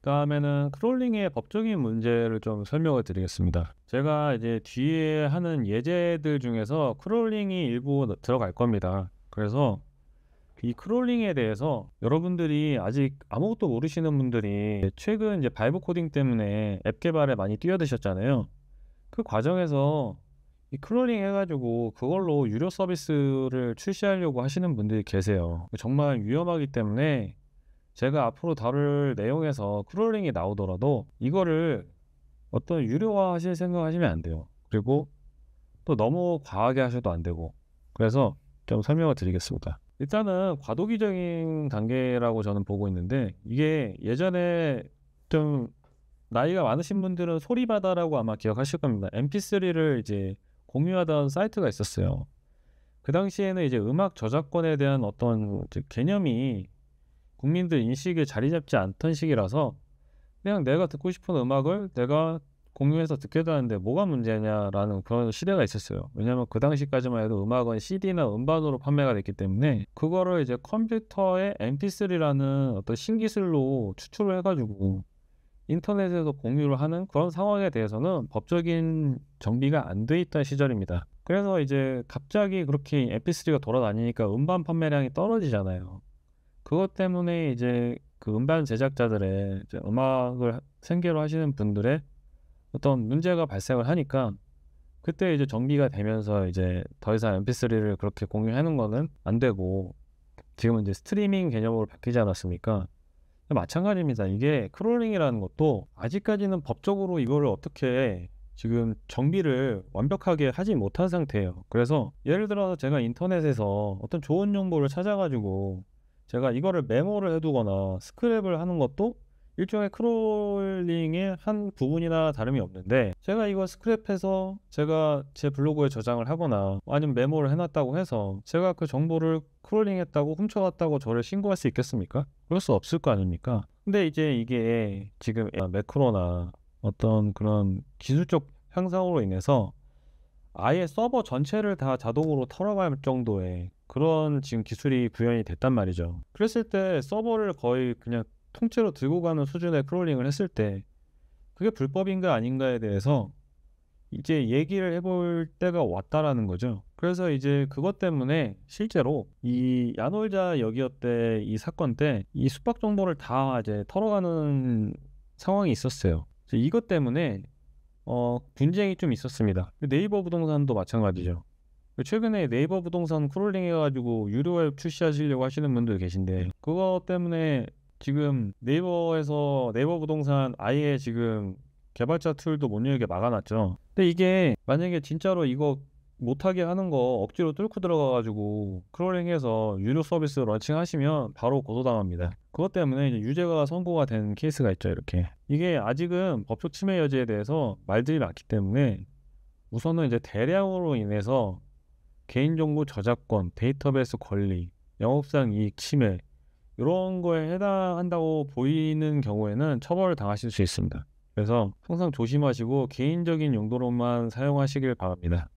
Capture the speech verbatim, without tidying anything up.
다음에는 크롤링의 법적인 문제를 좀 설명을 드리겠습니다. 제가 이제 뒤에 하는 예제들 중에서 크롤링이 일부 너- 들어갈 겁니다. 그래서 이 크롤링에 대해서 여러분들이 아직 아무것도 모르시는 분들이 최근 이제 바이브 코딩 때문에 앱 개발에 많이 뛰어드셨잖아요. 그 과정에서 이 크롤링 해가지고 그걸로 유료 서비스를 출시하려고 하시는 분들이 계세요. 정말 위험하기 때문에 제가 앞으로 다룰 내용에서 크롤링이 나오더라도 이거를 어떤 유료화 하실 생각하시면 안 돼요. 그리고 또 너무 과하게 하셔도 안 되고. 그래서 좀 설명을 드리겠습니다. 일단은 과도기적인 단계라고 저는 보고 있는데, 이게 예전에 좀 나이가 많으신 분들은 소리바다라고 아마 기억하실 겁니다. 엠피쓰리를 이제 공유하던 사이트가 있었어요. 그 당시에는 이제 음악 저작권에 대한 어떤 이제 개념이 국민들 인식에 자리 잡지 않던 시기라서 그냥 내가 듣고 싶은 음악을 내가 공유해서 듣게 되는데 뭐가 문제냐라는 그런 시대가 있었어요. 왜냐하면 그 당시까지만 해도 음악은 씨디나 음반으로 판매가 됐기 때문에 그거를 이제 컴퓨터에 엠피쓰리라는 어떤 신기술로 추출을 해가지고 인터넷에서 공유를 하는 그런 상황에 대해서는 법적인 정비가 안 돼 있던 시절입니다. 그래서 이제 갑자기 그렇게 엠피쓰리가 돌아다니니까 음반 판매량이 떨어지잖아요. 그것 때문에 이제 그 음반 제작자들의 이제 음악을 생계로 하시는 분들의 어떤 문제가 발생을 하니까 그때 이제 정비가 되면서 이제 더 이상 엠피쓰리를 그렇게 공유하는 거는 안 되고 지금은 이제 스트리밍 개념으로 바뀌지 않았습니까? 마찬가지입니다. 이게 크롤링이라는 것도 아직까지는 법적으로 이거를 어떻게 지금 정비를 완벽하게 하지 못한 상태예요. 그래서 예를 들어서 제가 인터넷에서 어떤 좋은 정보를 찾아가지고 제가 이거를 메모를 해두거나 스크랩을 하는 것도 일종의 크롤링의 한 부분이나 다름이 없는데, 제가 이거 스크랩해서 제가 제 블로그에 저장을 하거나 아니면 메모를 해놨다고 해서 제가 그 정보를 크롤링했다고 훔쳐갔다고 저를 신고할 수 있겠습니까? 그럴 수 없을 거 아닙니까? 근데 이제 이게 지금 매크로나 어떤 그런 기술적 향상으로 인해서 아예 서버 전체를 다 자동으로 털어갈 정도의 그런 지금 기술이 구현이 됐단 말이죠. 그랬을 때 서버를 거의 그냥 통째로 들고 가는 수준의 크롤링을 했을 때 그게 불법인가 아닌가에 대해서 이제 얘기를 해볼 때가 왔다라는 거죠. 그래서 이제 그것 때문에 실제로 이 야놀자 여기어때 이 사건 때 이 숙박 정보를 다 이제 털어가는 상황이 있었어요. 그래서 이것 때문에 어 분쟁이 좀 있었습니다. 네이버 부동산도 마찬가지죠. 최근에 네이버 부동산 크롤링 해가지고 유료 앱 출시하시려고 하시는 분들 계신데 그거 때문에 지금 네이버에서 네이버 부동산 아예 지금 개발자 툴도 못 열게 막아놨죠. 근데 이게 만약에 진짜로 이거 못하게 하는 거 억지로 뚫고 들어가가지고 크롤링해서 유료 서비스 런칭하시면 바로 고소당합니다. 그것 때문에 이제 유죄가 선고가 된 케이스가 있죠. 이렇게 이게 아직은 법적 침해 여지에 대해서 말들이 많기 때문에 우선은 이제 대량으로 인해서 개인정보 저작권, 데이터베이스 권리, 영업상 이익 침해 이런 거에 해당한다고 보이는 경우에는 처벌을 당하실 수 있습니다. 그래서 항상 조심하시고 개인적인 용도로만 사용하시길 바랍니다.